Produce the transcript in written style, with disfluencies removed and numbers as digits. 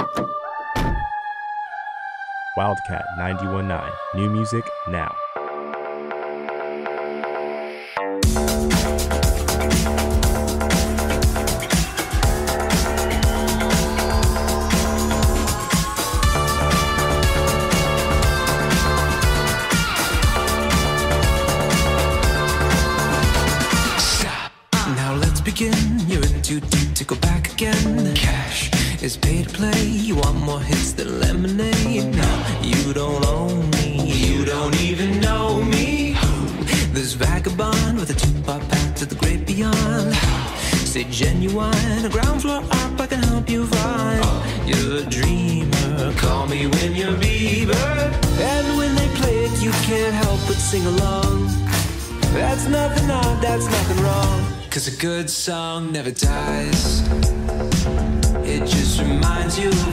Wildcat 91.9. New music now. You're in too deep to go back again. Cash is pay to play. You want more hits than lemonade. No, you don't own me. You don't even know me. This vagabond with a two-part path to the great beyond. Stay genuine, a ground floor up I can help you find. You're a dreamer, call me when you're Bieber. And when they play it, you can't help but sing along. That's nothing odd, that's nothing wrong. 'Cause a good song never dies. It just reminds you